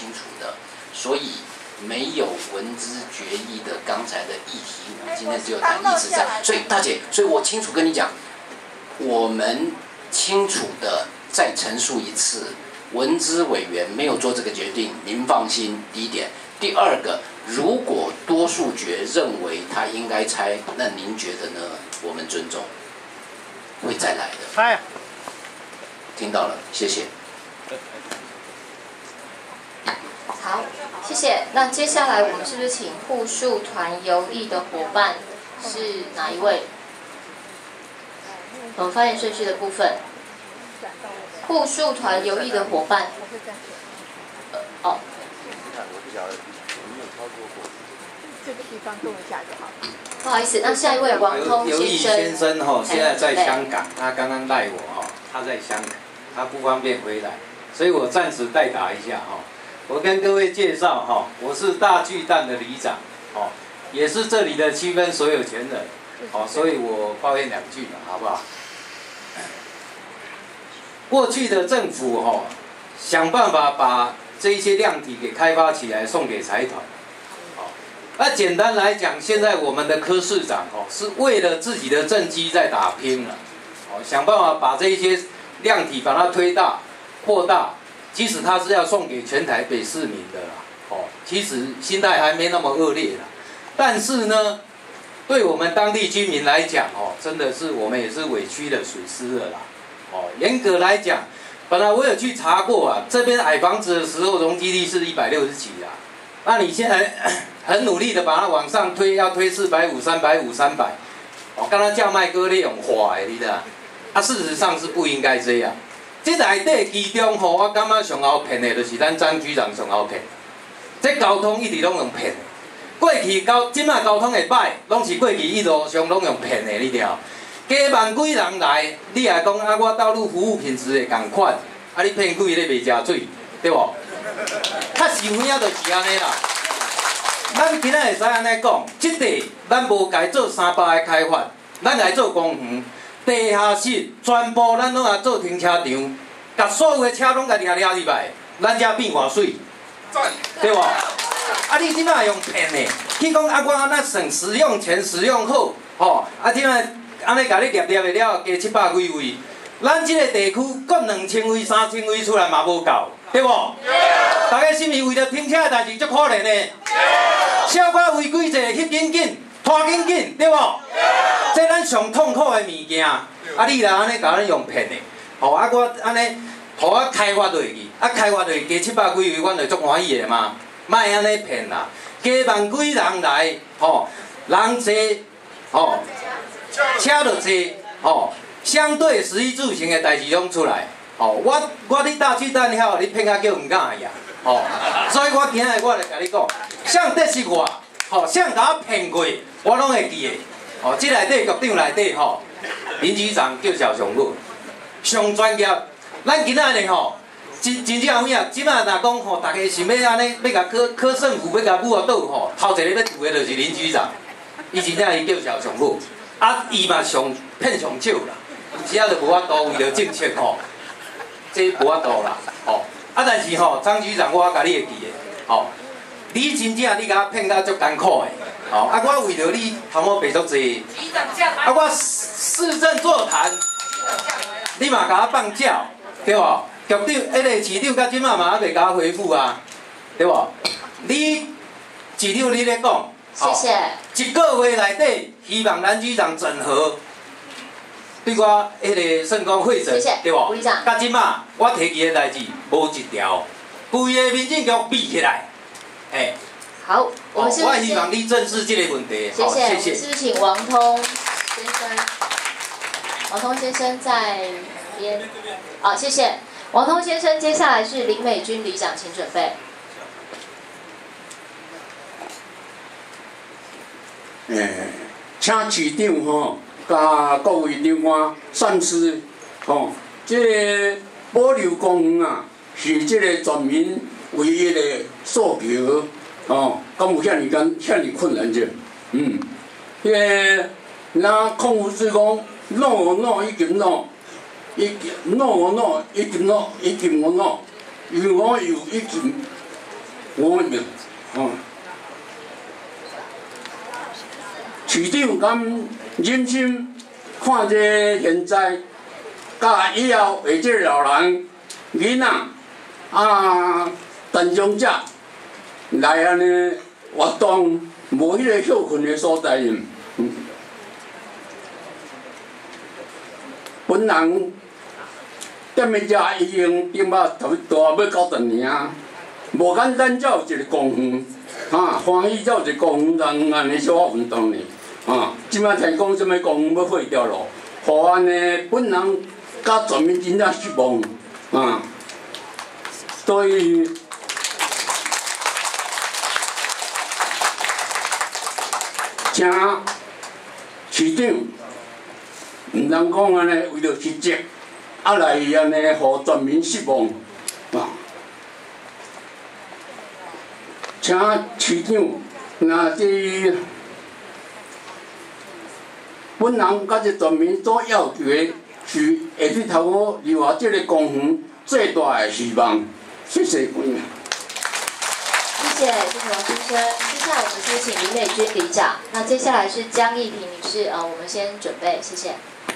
清楚的，所以没有文资决议的刚才的议题，我们今天只有谈议事战。所以大姐，所以我清楚跟你讲，我们清楚的再陈述一次，文资委员没有做这个决定，您放心。第一点，第二个，如果多数决认为他应该拆，那您觉得呢？我们尊重，会再来的。 拆。 听到了，谢谢。 好，谢谢。那接下来我们是不是请户数团游艺的伙伴是哪一位？我们发言顺序的部分，户数团游艺的伙伴。哦。 这个地方动一下就好。 不好意思，那下一位王通游艺先生哈，现在在香港，他刚刚赖我哈，他在香港，他不方便回来，所以我暂时代打一下哈。我跟各位介绍哈，我是大巨蛋的里长，哦，也是这里的7分所有权人，哦，所以我抱怨2句嘛，好不好？过去的政府哈，想办法把这一些量体给开发起来，送给财团。那简单来讲，现在我们的柯市长哦，是为了自己的政绩在打拼了，哦，想办法把这一些量体把它推大、扩大。其实他是要送给全台北市民的啦，哦，其实心态还没那么恶劣啦。但是呢，对我们当地居民来讲，哦，真的是我们也是委屈了、损失了啦。哦，严格来讲，本来我有去查过啊，这边矮房子的时候容积率是160几啦，那你现在很努力的把它往上推，要推450、350、300，哦，刚刚叫卖哥利用画的，你知道？啊，事实上是不应该这样。这内底其中吼，我感觉上好骗的，就是咱张局长上好骗。这交通一直拢用骗的，过去即马交通会歹，拢是过去一路上拢用骗的，你知道？加万几人来，你也讲啊，我道路服务品质会共款，啊，你骗几个袂食水，对无？较实惠啊，就是安尼啦。咱今仔会使安尼讲，即地咱无该做300个开发，咱来做公园。地下室全部咱拢来做停车场，甲所有的车拢甲掠入来，咱遮变偌水，对无？啊，你即摆用骗的，去讲啊，我安那省使用钱使用好，吼，啊，即摆安尼甲你掠的了，加700几位，咱即个地区搁2000位、3000位出来嘛无够，对无？大家是毋是为了停车的代志足可怜的？小可违规者翕紧紧。拖紧紧，对无？这咱上痛苦的物件，啊，你来安尼甲咱用骗的，吼，啊，我安尼，互我开发落去，啊，开发落去加700几位，阮就足欢喜的嘛，莫安尼骗啦，加万几人来，吼，人多，吼，车就多，吼，相对食衣住行的代志拢出来，吼，我你大巨蛋遐，你骗啊叫唔敢呀，吼，所以我今日我来甲你讲，像这是我。吼，像甲我骗过，我拢会记的。吼，这内底局长内底吼，林局长叫肖尚武，上专业。咱今仔日吼，真正有影，即摆若讲吼，大家想要安尼，要甲柯胜府要甲母啊倒吼，头一个要拄的就是林局长。伊真正伊叫肖尚武，啊，伊嘛上骗上少啦，有时啊就无法度为了政策吼，这无法度啦。吼，啊，但是吼，张局长我甲你会记的，吼。你真正你甲我骗到足艰苦的，吼！啊，我为着你头毛白足济，啊，我市政座谈，你嘛甲我放鸟，对无？局长，迄个市长到即马嘛还袂甲我回复啊，对无？你市长你咧讲， 谢谢。 一个月内底，希望咱局长整合，对我迄个算讲会诊，对无？到即马我提起的代志无一条，规个民政局闭起来。哎， 好，我们是不是我希望你正视这个问题。 谢谢， 谢谢。 是不是请王通先生？王通先生在边。好，谢谢。王通先生，接下来是林美君里长，请准备。 请市长吼，甲各位长官三思吼，这个保留公园啊，是这个全民唯一的诉求，哦，敢有遐尼困难者？迄个，那控股是讲弄已经弄，已经我弄，因为我又已经 5亿，市长敢忍心看这现在，甲以后下这老人、囡仔残障者来安尼活动，无迄个休困的所在。本人踮咧遮医院顶捌大要90年啊，无简单才有一个公园，欢喜才有一个公园，人安尼小可运动呢。即摆听讲什物公园要废掉咯，互安尼本人甲全民真正失望所以。请市长毋通讲安尼为着实质，来安尼互全民失望请市长，若这本人甲这全民所要求的，是下日头我留下这个公园最大的希望。谢谢各位。 谢谢王先生。接下来我们是请林美君里长。那接下来是江义婷女士，我们先准备，谢谢。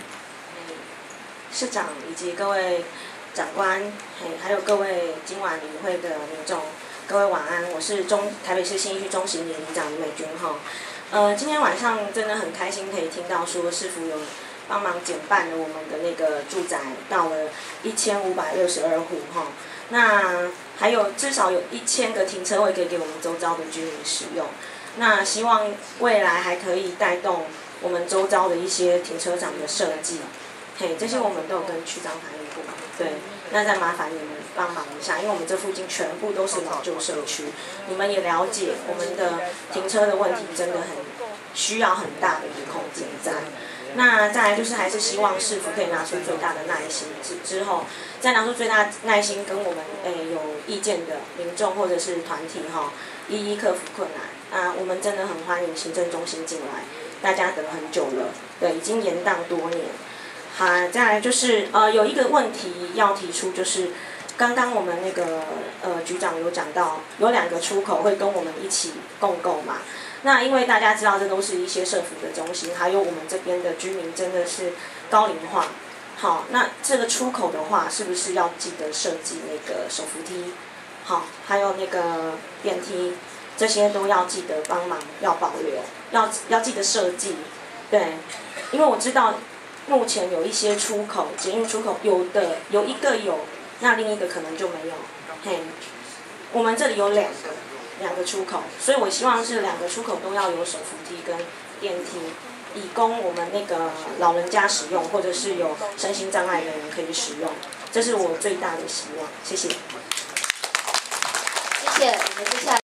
市长以及各位长官，还有各位今晚与会的民众，各位晚安。我是台北市信义区中型里长林美君哈。今天晚上真的很开心，可以听到说市府有帮忙减半了我们的那个住宅，到了1562户哈。那还有至少有1000个停车位可以给我们周遭的居民使用。那希望未来还可以带动我们周遭的一些停车场的设计，这些我们都有跟区长反映过。对，那再麻烦你们帮忙一下，因为我们这附近全部都是老旧社区，你们也了解我们的停车的问题，真的很需要很大的一个空间在。那再来就是还是希望市府可以拿出最大的耐心，之后再拿出最大的耐心，跟我们有意见的民众或者是团体一一克服困难。我们真的很欢迎行政中心进来，大家等很久了，对，已经延宕多年。好，再来就是有一个问题要提出，就是刚刚我们那个局长有讲到，有2个出口会跟我们一起共购嘛。那因为大家知道这都是一些社福的中心，还有我们这边的居民真的是高龄化。好，那这个出口的话，是不是要记得设计那个手扶梯？好，还有那个电梯，这些都要记得帮忙，要保留，要记得设计。对，因为我知道目前有一些出口，捷运出口有一个有，那另一个可能就没有。我们这里有2个出口，所以我希望是2个出口都要有手扶梯跟电梯，以供我们那个老人家使用，或者是有身心障碍的人可以使用，这是我最大的希望。谢谢。 谢谢，我们接下来。